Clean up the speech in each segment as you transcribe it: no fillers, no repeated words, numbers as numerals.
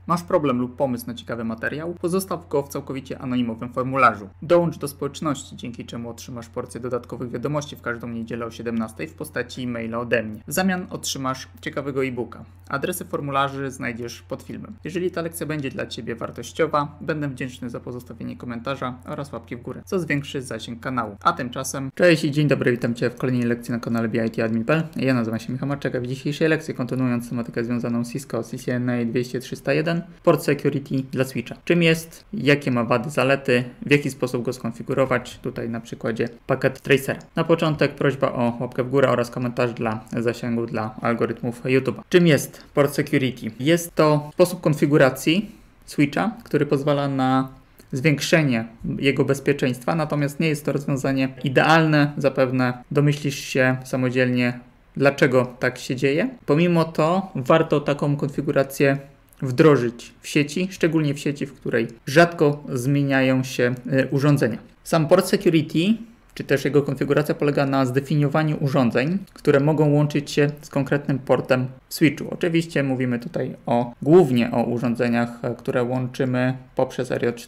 Masz problem lub pomysł na ciekawy materiał? Pozostaw go w całkowicie anonimowym formularzu. Dołącz do społeczności, dzięki czemu otrzymasz porcję dodatkowych wiadomości w każdą niedzielę o 17 w postaci e-maila ode mnie. W zamian otrzymasz ciekawego e-booka. Adresy formularzy znajdziesz pod filmem. Jeżeli ta lekcja będzie dla Ciebie wartościowa, będę wdzięczny za pozostawienie komentarza oraz łapki w górę, co zwiększy zasięg kanału. A tymczasem, cześć i dzień dobry, witam Cię w kolejnej lekcji na kanale BIT-Admin.pl. Ja nazywam się Michał Marczak, a w dzisiejszej lekcji, kontynuując tematykę związaną z Cisco CCNA 200-301, Port Security dla Switcha. Czym jest, jakie ma wady, zalety, w jaki sposób go skonfigurować, tutaj na przykładzie Packet Tracera. Na początek prośba o łapkę w górę oraz komentarz dla zasięgu dla algorytmów YouTube. Czym jest Port Security? Jest to sposób konfiguracji Switcha, który pozwala na zwiększenie jego bezpieczeństwa, natomiast nie jest to rozwiązanie idealne. Zapewne domyślisz się samodzielnie, dlaczego tak się dzieje. Pomimo to warto taką konfigurację wdrożyć w sieci, szczególnie w sieci, w której rzadko zmieniają się urządzenia. Sam Port Security, czy też jego konfiguracja polega na zdefiniowaniu urządzeń, które mogą łączyć się z konkretnym portem w switchu. Oczywiście mówimy tutaj głównie o urządzeniach, które łączymy poprzez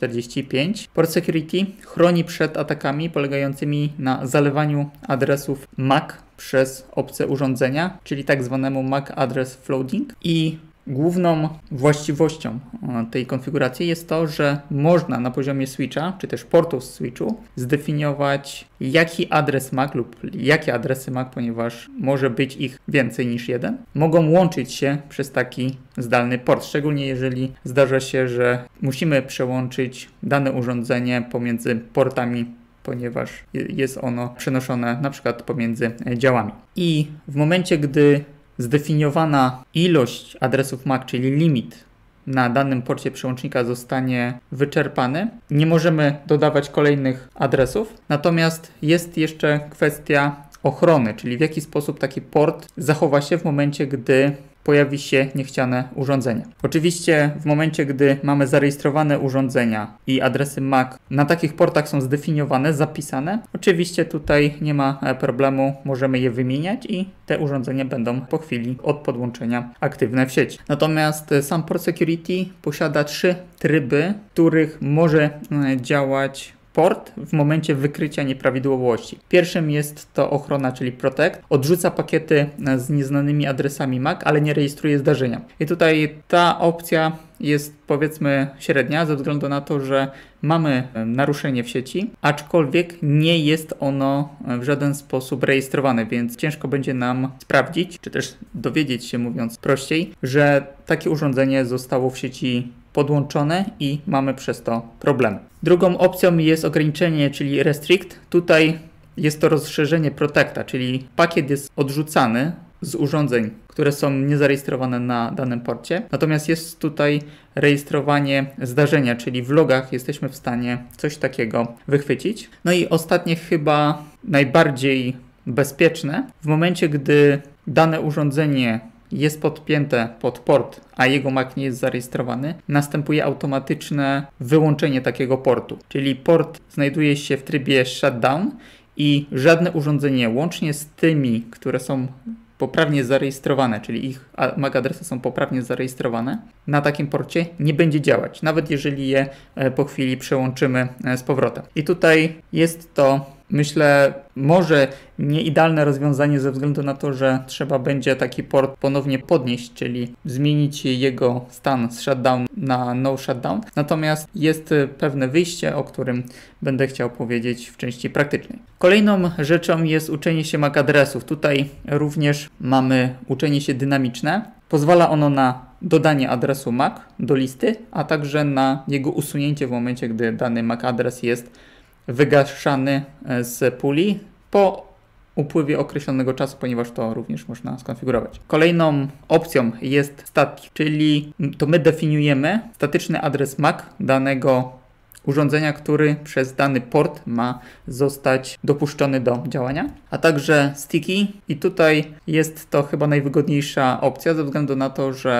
RJ45. Port Security chroni przed atakami polegającymi na zalewaniu adresów MAC przez obce urządzenia, czyli tak zwanemu MAC Address Flooding. I główną właściwością tej konfiguracji jest to, że można na poziomie switcha, czy też portu w switchu, zdefiniować jaki adres MAC lub jakie adresy MAC, ponieważ może być ich więcej niż jeden, mogą łączyć się przez taki zdalny port, szczególnie jeżeli zdarza się, że musimy przełączyć dane urządzenie pomiędzy portami, ponieważ jest ono przenoszone na przykład pomiędzy działami. I w momencie, gdy zdefiniowana ilość adresów MAC, czyli limit na danym porcie przełącznika zostanie wyczerpany, nie możemy dodawać kolejnych adresów. Natomiast jest jeszcze kwestia ochrony, czyli w jaki sposób taki port zachowa się w momencie, gdy pojawi się niechciane urządzenie. Oczywiście w momencie, gdy mamy zarejestrowane urządzenia i adresy MAC na takich portach są zdefiniowane, zapisane, oczywiście tutaj nie ma problemu, możemy je wymieniać i te urządzenia będą po chwili od podłączenia aktywne w sieci. Natomiast sam Port Security posiada 3 tryby, w których może działać port w momencie wykrycia nieprawidłowości. Pierwszym jest to ochrona, czyli Protect. Odrzuca pakiety z nieznanymi adresami MAC, ale nie rejestruje zdarzenia. I tutaj ta opcja jest, powiedzmy, średnia ze względu na to, że mamy naruszenie w sieci, aczkolwiek nie jest ono w żaden sposób rejestrowane, więc ciężko będzie nam sprawdzić, czy też dowiedzieć się, mówiąc prościej, że takie urządzenie zostało w sieci podłączone i mamy przez to problemy. Drugą opcją jest ograniczenie, czyli Restrict. Tutaj jest to rozszerzenie Protecta, czyli pakiet jest odrzucany z urządzeń, które są niezarejestrowane na danym porcie. Natomiast jest tutaj rejestrowanie zdarzenia, czyli w logach jesteśmy w stanie coś takiego wychwycić. No i ostatnie, chyba najbardziej bezpieczne, w momencie, gdy dane urządzenie jest podpięte pod port, a jego MAC nie jest zarejestrowany, następuje automatyczne wyłączenie takiego portu. Czyli port znajduje się w trybie shutdown i żadne urządzenie, łącznie z tymi, które są poprawnie zarejestrowane, czyli ich MAC adresy są poprawnie zarejestrowane, na takim porcie nie będzie działać, nawet jeżeli je po chwili przełączymy z powrotem. I tutaj jest to, myślę, może nie idealne rozwiązanie ze względu na to, że trzeba będzie taki port ponownie podnieść, czyli zmienić jego stan z shutdown na no shutdown. Natomiast jest pewne wyjście, o którym będę chciał powiedzieć w części praktycznej. Kolejną rzeczą jest uczenie się MAC adresów. Tutaj również mamy uczenie się dynamiczne. Pozwala ono na dodanie adresu MAC do listy, a także na jego usunięcie w momencie, gdy dany MAC adres jest wygaszany z puli po upływie określonego czasu, ponieważ to również można skonfigurować. Kolejną opcją jest static, czyli to my definiujemy statyczny adres MAC danego urządzenia, który przez dany port ma zostać dopuszczony do działania, a także sticky. I tutaj jest to chyba najwygodniejsza opcja ze względu na to, że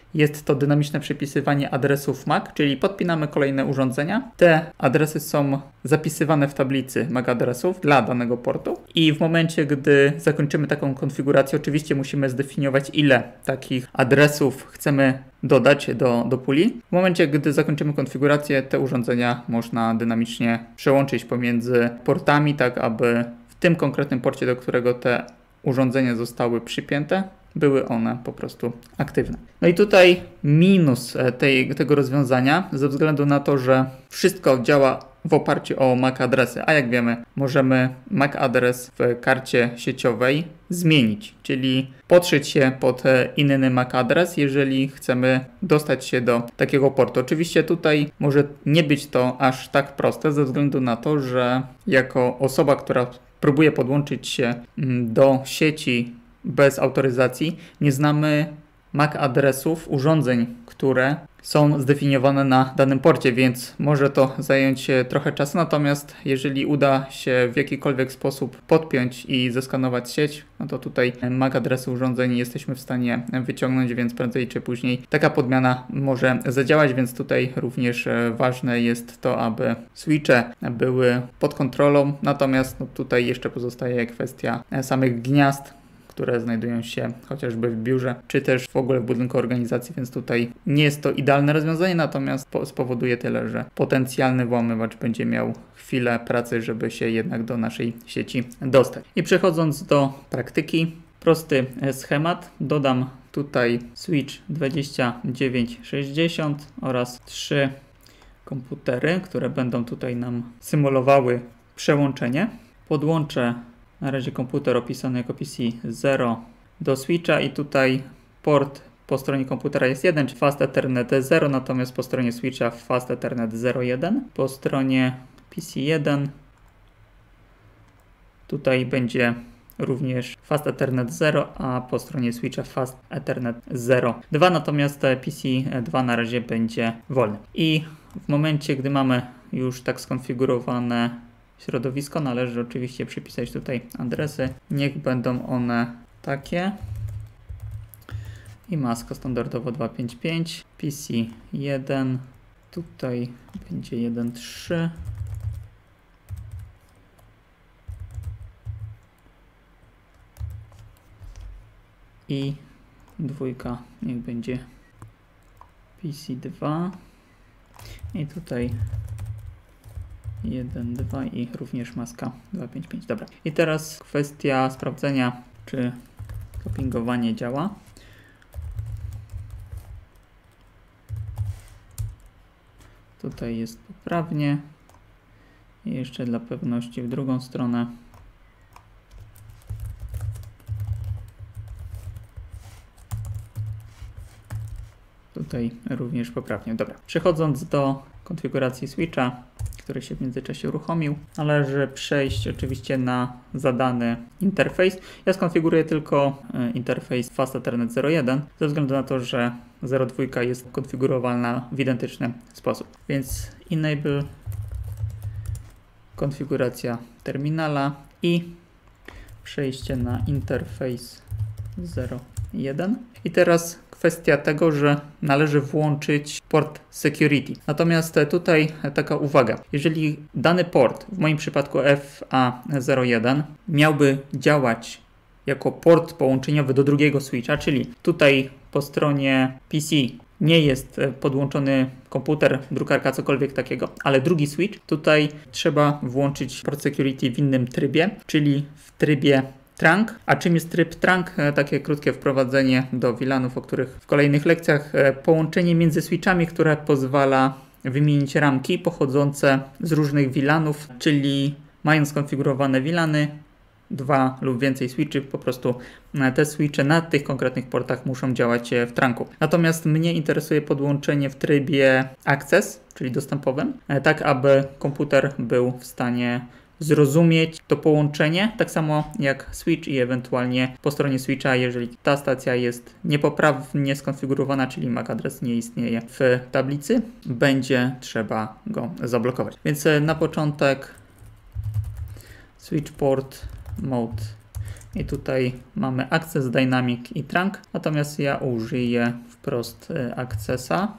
jest to dynamiczne przypisywanie adresów MAC, czyli podpinamy kolejne urządzenia. Te adresy są zapisywane w tablicy MAC adresów dla danego portu i w momencie, gdy zakończymy taką konfigurację, oczywiście musimy zdefiniować, ile takich adresów chcemy dodać do puli. W momencie, gdy zakończymy konfigurację, te urządzenia można dynamicznie przełączyć pomiędzy portami, tak aby w tym konkretnym porcie, do którego te urządzenia zostały przypięte, były one po prostu aktywne. No i tutaj minus tego rozwiązania ze względu na to, że wszystko działa w oparciu o MAC adresy, a jak wiemy, możemy MAC adres w karcie sieciowej zmienić, czyli podszyć się pod inny MAC adres, jeżeli chcemy dostać się do takiego portu. Oczywiście tutaj może nie być to aż tak proste ze względu na to, że jako osoba, która próbuje podłączyć się do sieci bez autoryzacji, nie znamy MAC adresów urządzeń, które są zdefiniowane na danym porcie, więc może to zająć trochę czasu, natomiast jeżeli uda się w jakikolwiek sposób podpiąć i zeskanować sieć, no to tutaj MAC adresy urządzeń jesteśmy w stanie wyciągnąć, więc prędzej czy później taka podmiana może zadziałać, więc tutaj również ważne jest to, aby switche były pod kontrolą, natomiast no tutaj jeszcze pozostaje kwestia samych gniazd, które znajdują się chociażby w biurze, czy też w ogóle w budynku organizacji, więc tutaj nie jest to idealne rozwiązanie, natomiast spowoduje tyle, że potencjalny włamywacz będzie miał chwilę pracy, żeby się jednak do naszej sieci dostać. I przechodząc do praktyki, prosty schemat, dodam tutaj switch 2960 oraz 3 komputery, które będą tutaj nam symulowały przełączenie. Podłączę na razie komputer opisany jako PC0 do switcha i tutaj port po stronie komputera jest 1, czyli Fast Ethernet 0, natomiast po stronie switcha Fast Ethernet 0.1. Po stronie PC1 tutaj będzie również Fast Ethernet 0, a po stronie switcha Fast Ethernet 0.2, natomiast PC2 na razie będzie wolny. I w momencie, gdy mamy już tak skonfigurowane środowisko, należy oczywiście przypisać tutaj adresy. Niech będą one takie. I maska standardowo 255. PC1. Tutaj będzie 1.3. I dwójka niech będzie PC2. I tutaj 1, 2 i również maska 255. Dobra. I teraz kwestia sprawdzenia, czy kopingowanie działa. Tutaj jest poprawnie. I jeszcze dla pewności w drugą stronę. Tutaj również poprawnie. Dobra. Przechodząc do konfiguracji switcha, który się w międzyczasie uruchomił, należy przejść oczywiście na zadany interfejs. Ja skonfiguruję tylko interfejs Fast Ethernet 0.1 ze względu na to, że 0.2 jest konfigurowalna w identyczny sposób. Więc enable, konfiguracja terminala i przejście na interfejs 0.1. I teraz kwestia tego, że należy włączyć port security. Natomiast tutaj taka uwaga. Jeżeli dany port, w moim przypadku FA01, miałby działać jako port połączeniowy do drugiego switcha, czyli tutaj po stronie PC nie jest podłączony komputer, drukarka, cokolwiek takiego, ale drugi switch, tutaj trzeba włączyć port security w innym trybie, czyli w trybie trunk. A czym jest tryb trunk? Takie krótkie wprowadzenie do VLANów, o których w kolejnych lekcjach. Połączenie między switchami, które pozwala wymienić ramki pochodzące z różnych VLANów, czyli mając skonfigurowane VLANy, 2 lub więcej switchy, po prostu te switche na tych konkretnych portach muszą działać w trunku. Natomiast mnie interesuje podłączenie w trybie access, czyli dostępowym, tak aby komputer był w stanie zrozumieć to połączenie, tak samo jak switch i ewentualnie po stronie switcha, jeżeli ta stacja jest niepoprawnie skonfigurowana, czyli MAC adres nie istnieje w tablicy, będzie trzeba go zablokować. Więc na początek switch port mode i tutaj mamy access, dynamic i trunk, natomiast ja użyję w wprost accessa.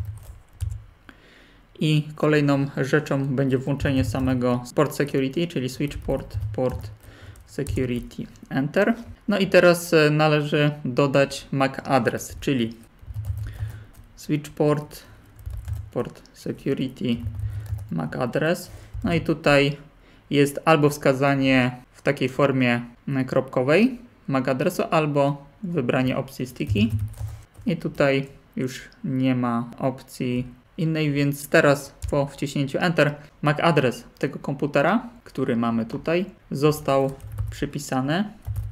I kolejną rzeczą będzie włączenie samego port security, czyli switch port security, enter. No i teraz należy dodać MAC address, czyli switch port security, MAC address. No i tutaj jest albo wskazanie w takiej formie kropkowej MAC adresu, albo wybranie opcji sticky. I tutaj już nie ma opcji innej, więc teraz po wciśnięciu Enter MAC adres tego komputera, który mamy tutaj, został przypisany.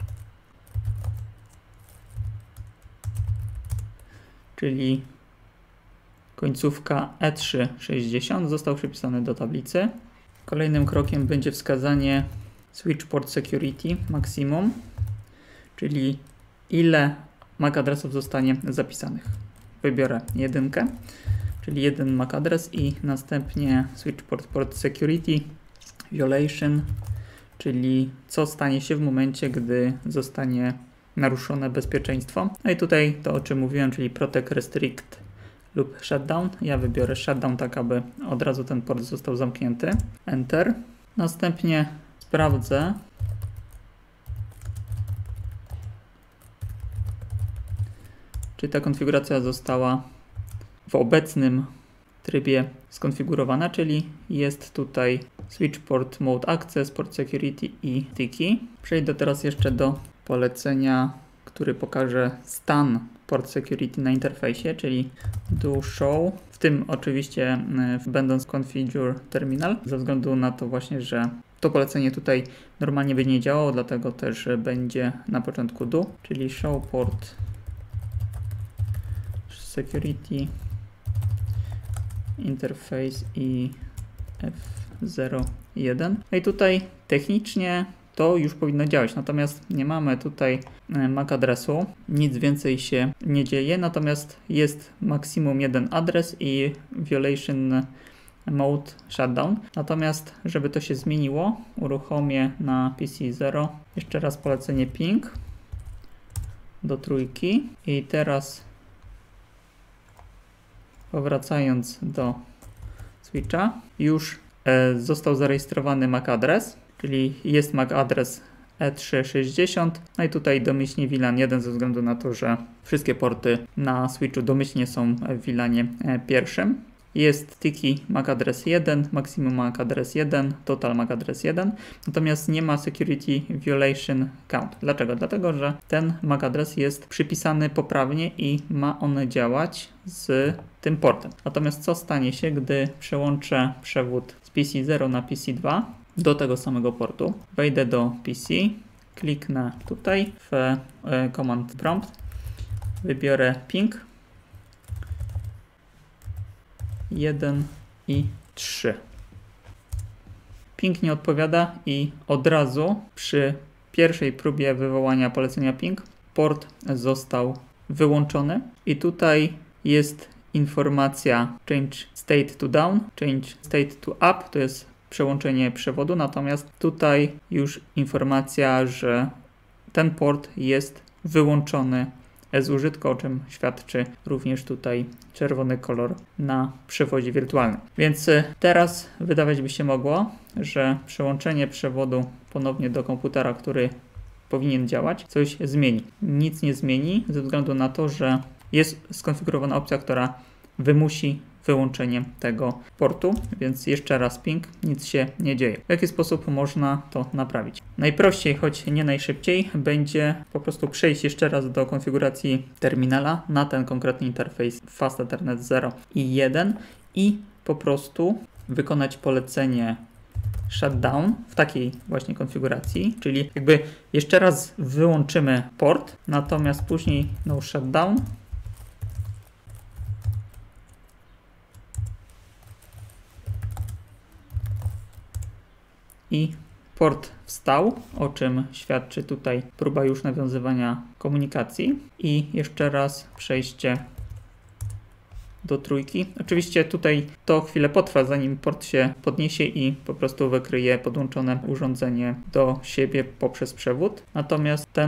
Czyli końcówka E360 został przypisany do tablicy. Kolejnym krokiem będzie wskazanie switch port security maximum, czyli ile MAC adresów zostanie zapisanych. Wybiorę 1, czyli 1 MAC adres i następnie switch port security violation, czyli co stanie się w momencie, gdy zostanie naruszone bezpieczeństwo. No i tutaj to, o czym mówiłem, czyli protect, restrict lub shutdown. Ja wybiorę shutdown, tak aby od razu ten port został zamknięty. Enter. Następnie sprawdzę, czy ta konfiguracja została w obecnym trybie skonfigurowana, czyli jest tutaj switch port mode access, port security i sticky. Przejdę teraz jeszcze do polecenia, który pokaże stan port security na interfejsie, czyli do show, w tym oczywiście będąc configure terminal, ze względu na to właśnie, że to polecenie tutaj normalnie by nie działało, dlatego też będzie na początku do, czyli show port security interface i F01. No i tutaj technicznie to już powinno działać, natomiast nie mamy tutaj MAC adresu, nic więcej się nie dzieje, natomiast jest maksimum 1 adres i violation mode shutdown. Natomiast żeby to się zmieniło, uruchomię na PC 0 jeszcze raz polecenie ping do trójki i teraz powracając do switcha, już został zarejestrowany MAC adres, czyli jest MAC adres E360, no i tutaj domyślnie VLAN 1 ze względu na to, że wszystkie porty na switchu domyślnie są w VLANie pierwszym. Jest sticky MAC adres 1, maximum MAC adres 1, total MAC adres 1, natomiast nie ma security violation count. Dlaczego? Dlatego, że ten MAC adres jest przypisany poprawnie i ma on działać z tym portem. Natomiast co stanie się, gdy przełączę przewód z PC0 na PC2 do tego samego portu? Wejdę do PC, kliknę tutaj w command prompt, wybiorę ping 1 i 3. Ping nie odpowiada i od razu przy pierwszej próbie wywołania polecenia ping port został wyłączony i tutaj jest informacja change state to down, change state to up, to jest przełączenie przewodu, natomiast tutaj już informacja, że ten port jest wyłączony z użytku, o czym świadczy również tutaj czerwony kolor na przewodzie wirtualnym. Więc teraz wydawać by się mogło, że przełączenie przewodu ponownie do komputera, który powinien działać, coś zmieni. Nic nie zmieni ze względu na to, że jest skonfigurowana opcja, która wymusi wyłączenie tego portu, więc jeszcze raz ping, nic się nie dzieje. W jaki sposób można to naprawić? Najprościej, choć nie najszybciej, będzie po prostu przejść jeszcze raz do konfiguracji terminala na ten konkretny interfejs Fast Ethernet 0 i 1 i po prostu wykonać polecenie shutdown w takiej właśnie konfiguracji, czyli jakby jeszcze raz wyłączymy port, natomiast później no shutdown i port wstał, o czym świadczy tutaj próba już nawiązywania komunikacji i jeszcze raz przejście do trójki. Oczywiście tutaj to chwilę potrwa, zanim port się podniesie i po prostu wykryje podłączone urządzenie do siebie poprzez przewód. Natomiast ten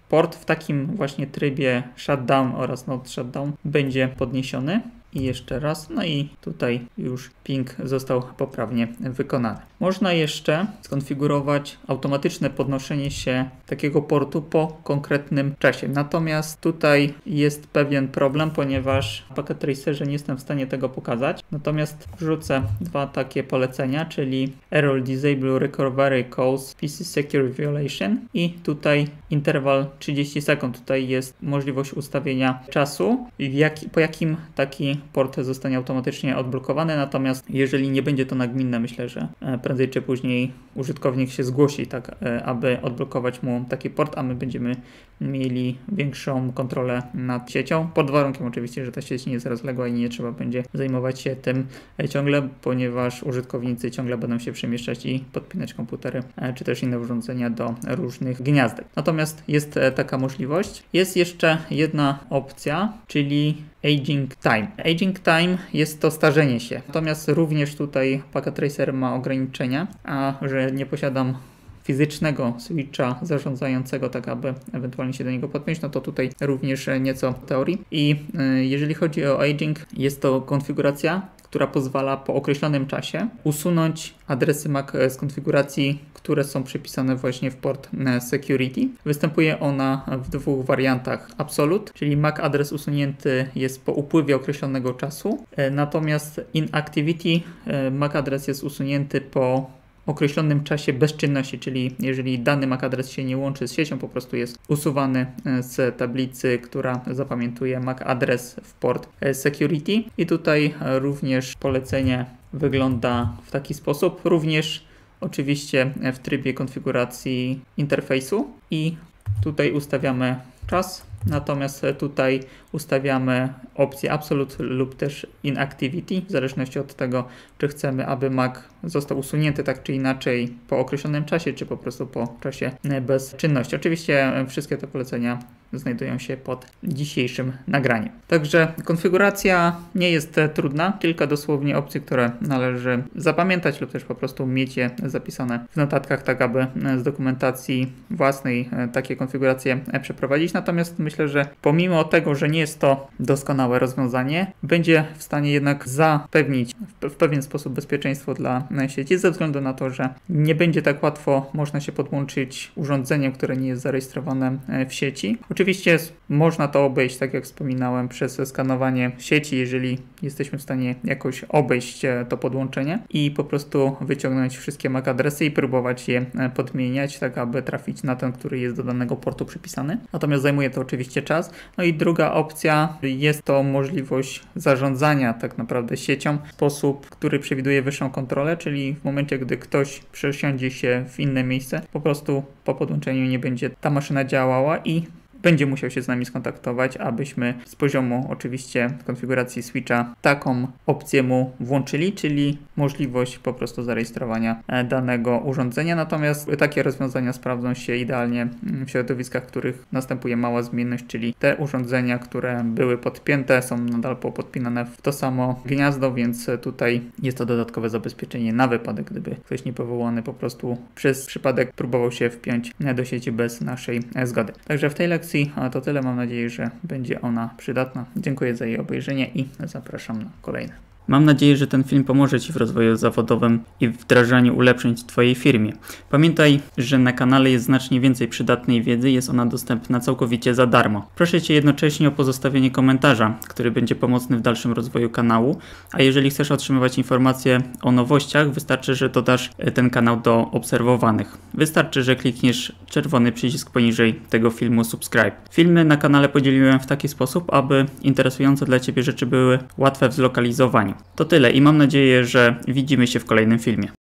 port w takim właśnie trybie shutdown oraz not shutdown będzie podniesiony. I jeszcze raz, no i tutaj już ping został poprawnie wykonany. Można jeszcze skonfigurować automatyczne podnoszenie się takiego portu po konkretnym czasie. Natomiast tutaj jest pewien problem, ponieważ w Packet Tracerze nie jestem w stanie tego pokazać. Natomiast wrzucę dwa takie polecenia, czyli Error Disable Recovery Calls PC Secure Violation i tutaj interwał 30 sekund. Tutaj jest możliwość ustawienia czasu, po jakim taki port zostanie automatycznie odblokowany. Natomiast jeżeli nie będzie to nagminne, myślę, że prędzej czy później użytkownik się zgłosi, tak aby odblokować mu taki port, a my będziemy mieli większą kontrolę nad siecią, pod warunkiem oczywiście, że ta sieć nie jest rozległa i nie trzeba będzie zajmować się tym ciągle, ponieważ użytkownicy ciągle będą się przemieszczać i podpinać komputery czy też inne urządzenia do różnych gniazdek. Natomiast jest taka możliwość. Jest jeszcze jedna opcja, czyli Aging Time. Aging Time jest to starzenie się. Natomiast również tutaj Packet Tracer ma ograniczenia, a że nie posiadam fizycznego switcha zarządzającego, tak aby ewentualnie się do niego podpiąć, no to tutaj również nieco teorii. I jeżeli chodzi o aging, jest to konfiguracja, która pozwala po określonym czasie usunąć adresy MAC z konfiguracji, które są przypisane właśnie w port security. Występuje ona w dwóch wariantach. Absolute, czyli MAC adres usunięty jest po upływie określonego czasu, natomiast inactivity MAC adres jest usunięty po określonym czasie bezczynności, czyli jeżeli dany MAC adres się nie łączy z siecią, po prostu jest usuwany z tablicy, która zapamiętuje MAC adres w port security. I tutaj również polecenie wygląda w taki sposób, również oczywiście w trybie konfiguracji interfejsu i tutaj ustawiamy czas, natomiast tutaj ustawiamy opcję Absolute lub też Inactivity, w zależności od tego, czy chcemy, aby Mac został usunięty tak czy inaczej po określonym czasie, czy po prostu po czasie bez czynności. Oczywiście wszystkie te polecenia znajdują się pod dzisiejszym nagraniem. Także konfiguracja nie jest trudna, kilka dosłownie opcji, które należy zapamiętać lub też po prostu mieć je zapisane w notatkach, tak aby z dokumentacji własnej takie konfiguracje przeprowadzić. Natomiast myślę, że pomimo tego, że nie jest to doskonałe rozwiązanie, będzie w stanie jednak zapewnić w pewien sposób bezpieczeństwo dla sieci, ze względu na to, że nie będzie tak łatwo można się podłączyć urządzeniem, które nie jest zarejestrowane w sieci. Oczywiście można to obejść, tak jak wspominałem, przez skanowanie sieci, jeżeli jesteśmy w stanie jakoś obejść to podłączenie i po prostu wyciągnąć wszystkie MAC adresy i próbować je podmieniać, tak aby trafić na ten, który jest do danego portu przypisany. Natomiast zajmuje to oczywiście czas. No i druga opcja jest to możliwość zarządzania tak naprawdę siecią w sposób, który przewiduje wyższą kontrolę, czyli w momencie, gdy ktoś przesiądzie się w inne miejsce, po prostu po podłączeniu nie będzie ta maszyna działała i będzie musiał się z nami skontaktować, abyśmy z poziomu oczywiście konfiguracji switcha taką opcję mu włączyli, czyli możliwość po prostu zarejestrowania danego urządzenia. Natomiast takie rozwiązania sprawdzą się idealnie w środowiskach, w których następuje mała zmienność, czyli te urządzenia, które były podpięte, są nadal podpinane w to samo gniazdo, więc tutaj jest to dodatkowe zabezpieczenie na wypadek, gdyby ktoś niepowołany po prostu przez przypadek próbował się wpiąć do sieci bez naszej zgody. Także w tej lekcji to tyle. Mam nadzieję, że będzie ona przydatna. Dziękuję za jej obejrzenie i zapraszam na kolejne. Mam nadzieję, że ten film pomoże Ci w rozwoju zawodowym i w wdrażaniu ulepszeń w Twojej firmie. Pamiętaj, że na kanale jest znacznie więcej przydatnej wiedzy, jest ona dostępna całkowicie za darmo. Proszę Cię jednocześnie o pozostawienie komentarza, który będzie pomocny w dalszym rozwoju kanału, a jeżeli chcesz otrzymywać informacje o nowościach, wystarczy, że dodasz ten kanał do obserwowanych. Wystarczy, że klikniesz czerwony przycisk poniżej tego filmu subscribe. Filmy na kanale podzieliłem w taki sposób, aby interesujące dla Ciebie rzeczy były łatwe w zlokalizowaniu. To tyle i mam nadzieję, że widzimy się w kolejnym filmie.